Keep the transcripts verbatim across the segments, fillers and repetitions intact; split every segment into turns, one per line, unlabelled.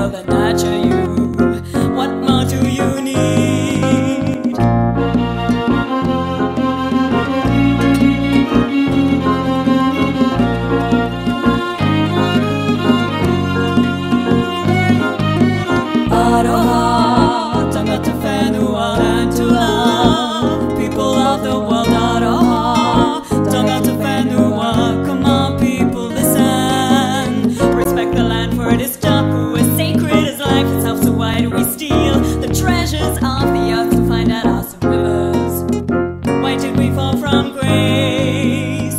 world that nurture you. What more do you need? Aroha, tanga to whenua and to love. People of the world, aroha, tanga to whenua. Come on, people, listen. Respect the land, for it is tapu, as sacred as life itself. So why do we steal the treasures of the earth to find out awesome rivers? Why did we fall from grace?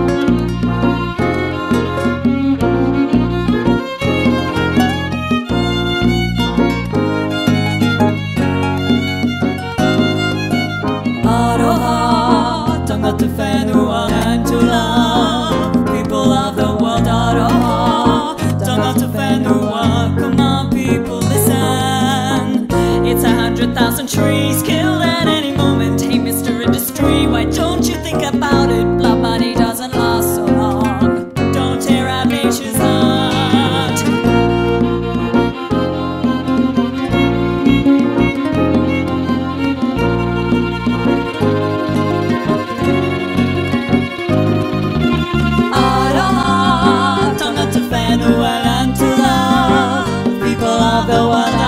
Aroha, tanga to whenua and to love. People of the world, aroha, tanga to whenua. Come on, people, listen. It's a hundred thousand trees killed at any moment. Hey, Mister Industry, why don't you think about it? Blood money doesn't last so long. Don't tear out nature's heart. Aroha, tanga to whenua and to love. People of the world,